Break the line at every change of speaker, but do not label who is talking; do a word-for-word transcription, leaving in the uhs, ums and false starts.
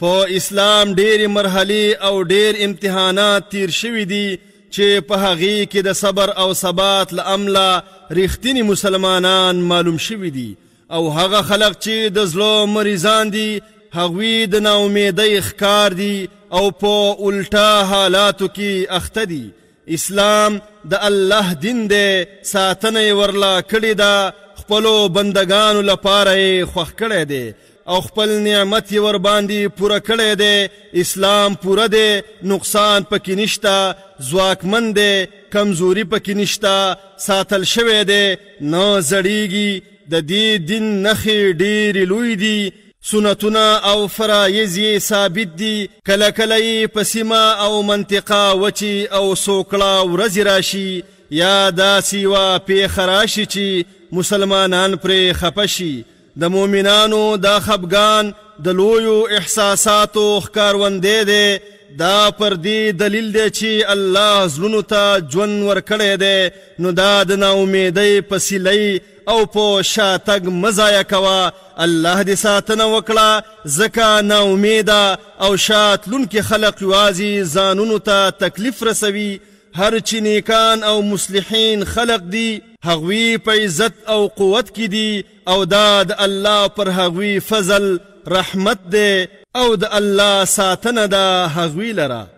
په اسلام ډېرې مرحلې او ډېر امتحانات تیر شوي دي چې په هغې کې د صبر او ثبات له امله رښتیني مسلمانان معلوم شوي دي او هغه خلق چې د زړه مریضان دي هغوی د ناامیدۍ ښکار دي او په الټا حالاتو کې اخته دي. اسلام د الله دین دی، ساتنه یې ورله کړې ده، خپلو بندګانو لپاره یې خوښ کړی دی او خپل نعمت یې ورباندې پوره کړی دی. اسلام پوره دی، نقصان پکې نشته، ځواکمن دی، کمزوري پکې نشته، ساتل شوی دی، نه زړیږي. د دې دین نښې ډېرې لوی دي، سنتونه او فرایض یې ثابت دي. کله کله یې په سیمه او منطقه وچې او سوکړه ورځې راشي یا داسې یوه پیښه راشي چې مسلمانان پرې خفه شي. د مؤمنانو دا خفګان د لویو احساساتو ښکاروندی دی. دا پر دې دلیل دی چې الله زړونو ته ژوند ورکړی دی. نو دا د ناامیدۍ په سیلۍ او په شاتګ مه ضایع کوه. الله دې ساتنه وکړه، ځکه ناامیده او شاتلونکي خلق یوازې ځانونو ته تکلیف رسوي. هر چې نیکان او مصلحین خلق دي هغوی په عزت او قوت کې دي او دا د الله پر هغوی فضل رحمت دی او د الله ساتنه ده هغوی لره.